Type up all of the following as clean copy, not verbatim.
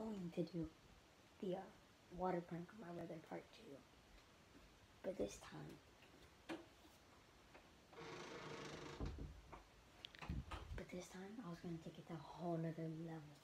going to do the water prank on my brother part 2. But this time, I was going to take it to a whole nother level.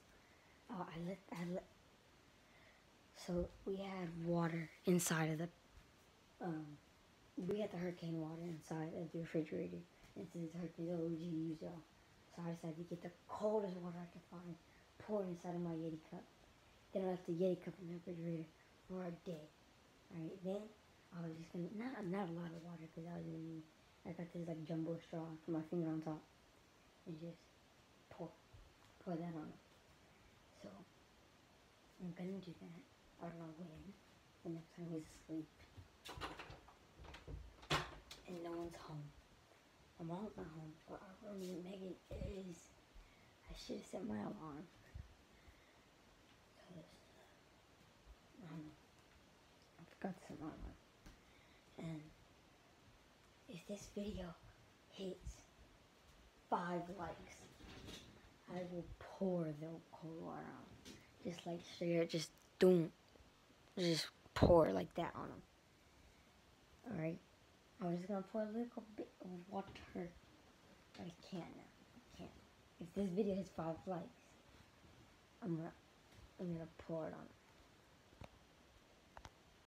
So we had water inside of the, we had the hurricane water inside of the refrigerator. And since it's hurricane, OGs, y'all. So I decided to get the coldest water I could find, pour it inside of my Yeti cup. Then I left the Yeti cup in the refrigerator for a day. Alright, then I was just gonna, not a lot of water, because I got this like jumbo straw, put my finger on top, and just pour that on it. So, I'm gonna do that. I don't know when. The next time he's asleep. And no one's home. My mom's not home, but our roommate Megan is. I should have set my alarm. Because, I don't know. I forgot to set my alarm. And if this video hits 5 likes, I will pour the cold water on. Just like straight up, just just pour like that on them. Alright? I was just gonna pour a little bit of water, but I can't now. I can't. If this video hits 5 likes, I'm gonna pour it on.